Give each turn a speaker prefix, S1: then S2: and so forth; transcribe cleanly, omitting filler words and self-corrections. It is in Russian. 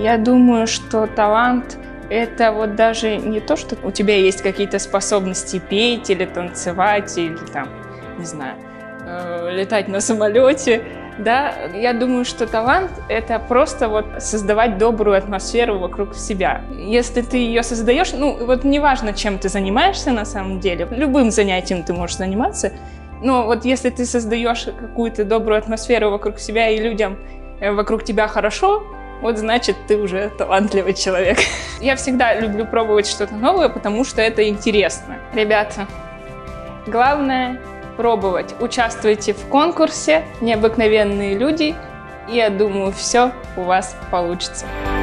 S1: Я думаю, что талант – это вот даже не то, что у тебя есть какие-то способности петь или танцевать, или там, не знаю, летать на самолете. Да, я думаю, что талант – это просто вот создавать добрую атмосферу вокруг себя. Если ты ее создаешь, ну вот неважно, чем ты занимаешься на самом деле, любым занятием ты можешь заниматься, но вот если ты создаешь какую-то добрую атмосферу вокруг себя и людям вокруг тебя хорошо, вот значит, ты уже талантливый человек. Я всегда люблю пробовать что-то новое, потому что это интересно. Ребята, главное пробовать. Участвуйте в конкурсе «Необыкновенные люди», и я думаю, все у вас получится.